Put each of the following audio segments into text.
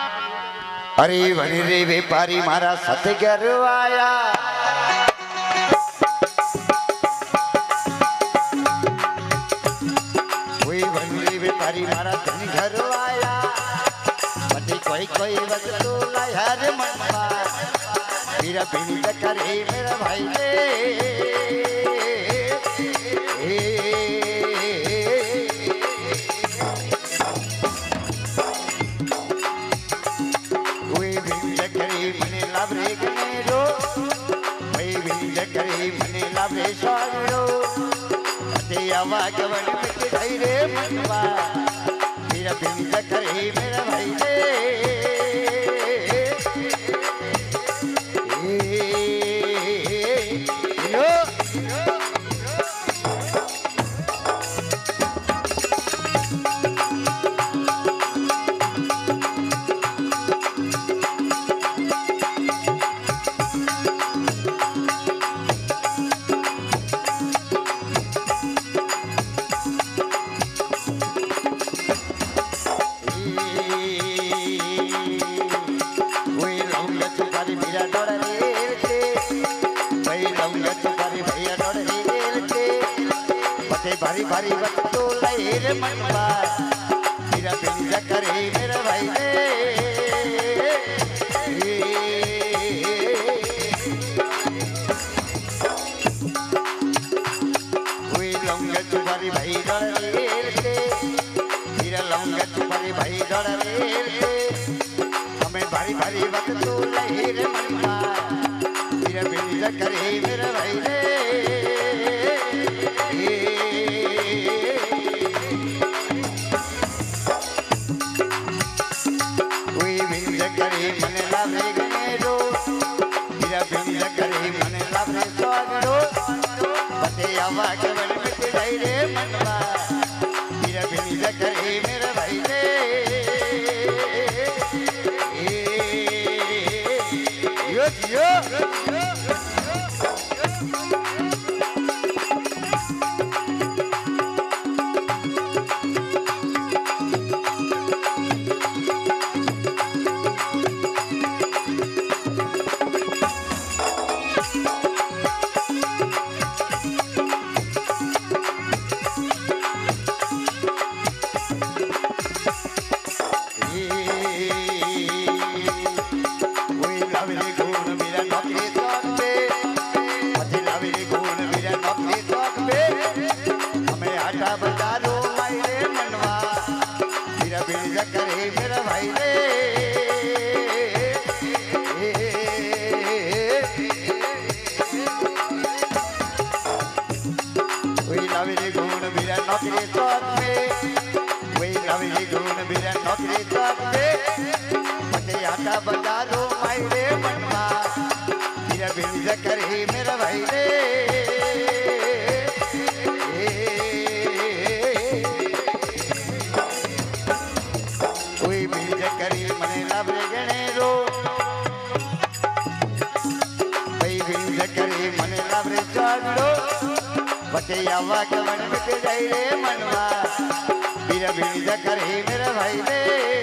अरे वनी रे व्यापारी मारा सतगर आया वही वनी रे व्यापारी मारा धन घर आया बटे कोई कोई वस्तु लाया रे मनवा मेरा बिन करे मेरा भाई वागवन मिट गई रे मनवा मेरा बिन करे मेरा भाई भारी भारी वस्तु लई रे मनवा मेरा बिन करे मेरा भाई कोई लौंग चुपारी भाई डरते मेरा लौंग चुपारी भाई डरते हमें भारी भारी वस्तु लई रे मनवा मेरा बिन करे मेरा भाई मने लावे गनेरो मेरा बिन करे मने लावे स्वागरो बते आवा के मन मिट गई रे मनवा मेरा बिन करे मेरा भाई रे यो बजारो मायरे मनवा मेरा बिन करे मेरा भाई रे कोई बिन करे मने लावे गनेरो भाई बिन करे मने लावे चागड़ो बटे आवा के मन मिट गई रे मनवा मेरा बिन करे मेरा भाई रे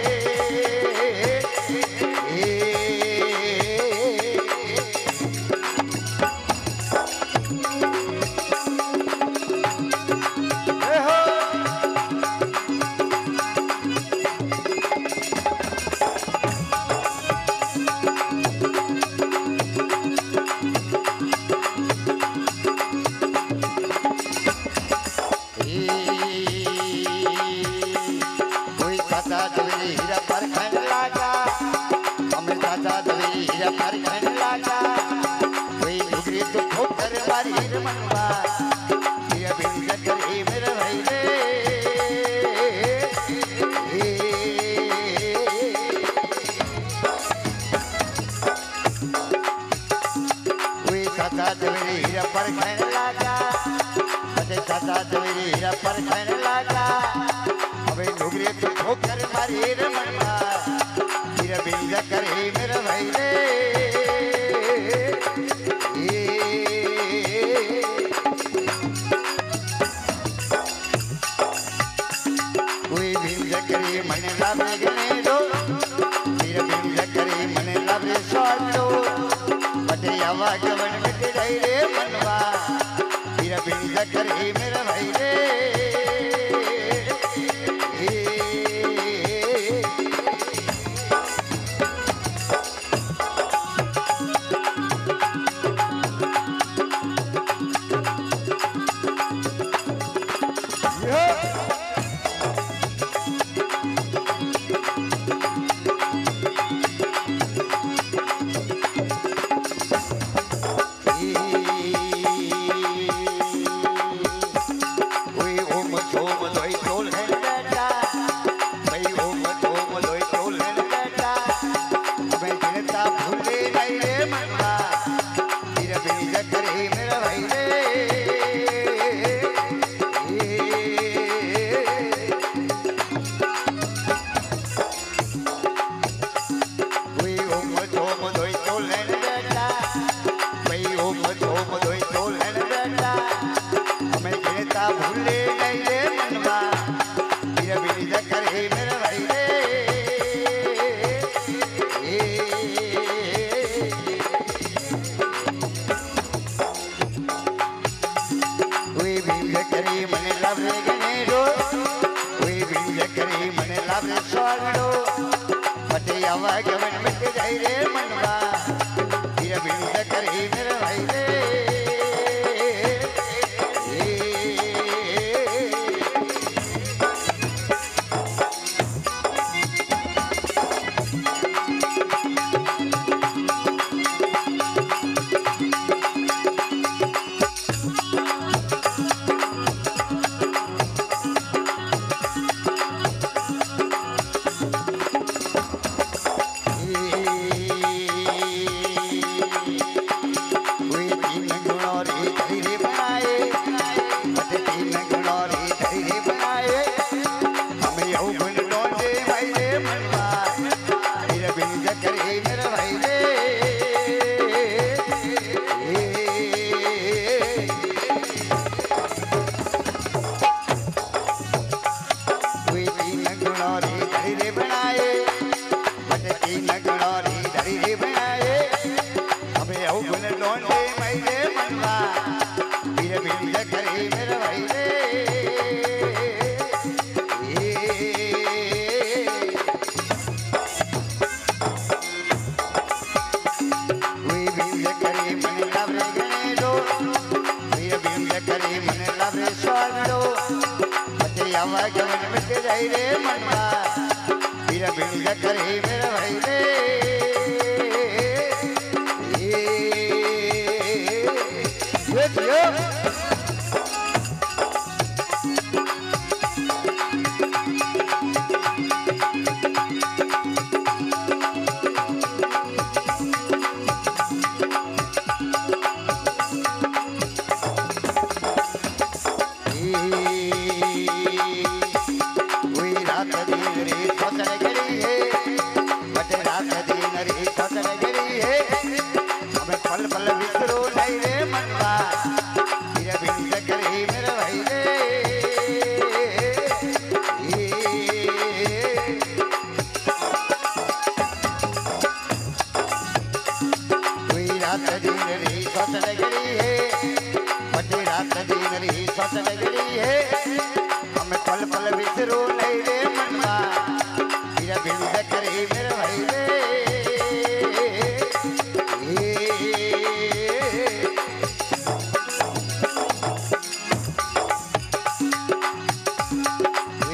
करे मेरा भाई कोई भी करे मन लावे गने दो मेरा आवा गवन मिट जाई रे मनवा हीरा बिंद करे मेरा भाई रे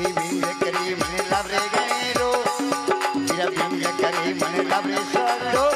मन लव रे